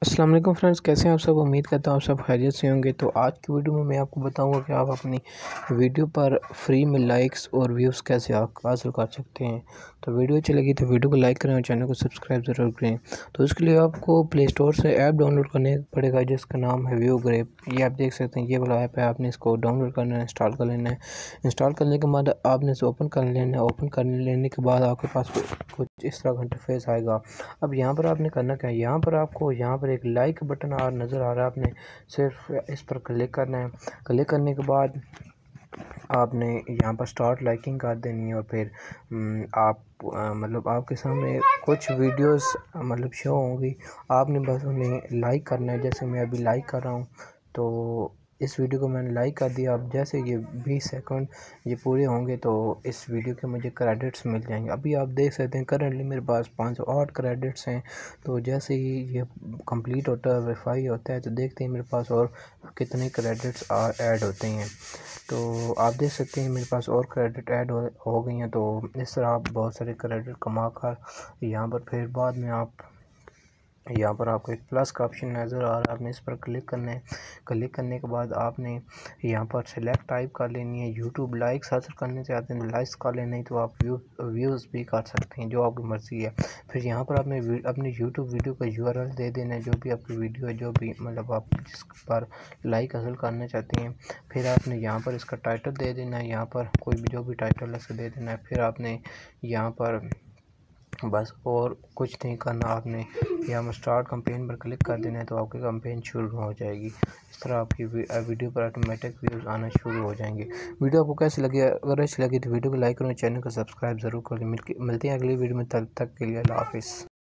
अस्सलाम वालेकुम फ्रेंड्स, कैसे हैं आप सब। उम्मीद करता हूँ आप सब खैरियत से होंगे। तो आज की वीडियो में मैं आपको बताऊंगा कि आप अपनी वीडियो पर फ्री में लाइक्स और व्यूज़ कैसे हासिल कर सकते हैं। तो वीडियो अच्छी लगी तो वीडियो को लाइक करें और चैनल को सब्सक्राइब ज़रूर करें। तो इसके लिए आपको प्ले स्टोर से ऐप डाउनलोड करने पड़ेगा जिसका नाम है व्यू ग्रेप। ये आप देख सकते हैं, ये वाला ऐप है। आपने इसको डाउनलोड करना है, इंस्टॉल कर लेना है। इंस्टॉल करने के बाद आपने इसे ओपन कर लेना है। ओपन कर लेने के बाद आपके पास कुछ इस तरह का इंटरफेस आएगा। अब यहाँ पर आपने करना क्या है, यहाँ पर आपको यहाँ पर एक लाइक बटन और नज़र आ रहा है। आपने सिर्फ इस पर क्लिक करना है। क्लिक करने के बाद आपने यहाँ पर स्टार्ट लाइकिंग कर देनी है और फिर आप मतलब आपके सामने कुछ वीडियोस मतलब शो होंगी। आपने बस उन्हें लाइक करना है। जैसे मैं अभी लाइक कर रहा हूँ तो इस वीडियो को मैंने लाइक कर दिया। अब जैसे ये 20 सेकंड ये पूरे होंगे तो इस वीडियो के मुझे क्रेडिट्स मिल जाएंगे। अभी आप देख सकते हैं करंटली मेरे पास 508 क्रेडिट्स हैं। तो जैसे ही ये कंप्लीट होता है, वेरीफाई होता है, तो देखते हैं मेरे पास और कितने क्रेडिट्स ऐड होते हैं। तो आप देख सकते हैं मेरे पास और क्रेडिट ऐड हो गई हैं। तो इस तरह आप बहुत सारे क्रेडिट कमा कर यहाँ पर फिर बाद में आप यहाँ पर आपको एक प्लस का ऑप्शन नज़र आ रहा है। आपने इस पर क्लिक करना है। क्लिक करने के बाद आपने यहाँ पर सेलेक्ट टाइप कर लेनी है। यूट्यूब लाइक्स हासिल करने से आते हैं लाइक्स कर लेना, नहीं तो आप व्यूज़ भी कर सकते हैं, जो आपकी मर्ज़ी है। फिर यहाँ पर आपने अपनी यूट्यूब वीडियो का यूआरएल दे देना है, जो भी आपकी वीडियो है, जो भी मतलब आप जिस पर लाइक हासिल करना चाहते हैं। फिर आपने यहाँ पर इसका टाइटल दे देना है। यहाँ पर कोई भी जो भी टाइटल है उसे दे देना है। फिर आपने यहाँ पर बस और कुछ नहीं करना। आपने यहाँ स्टार्ट कैंपेन पर क्लिक कर देना है तो आपकी कैंपेन शुरू हो जाएगी। इस तरह आपकी वीडियो पर ऑटोमेटिक व्यूज़ आना शुरू हो जाएंगे। वीडियो आपको कैसी लगी? अगर अच्छी लगी तो वीडियो को लाइक करें, चैनल को सब्सक्राइब ज़रूर करें। मिलते हैं अगली वीडियो में, तब तक के लिए अल्लाह हाफिज़।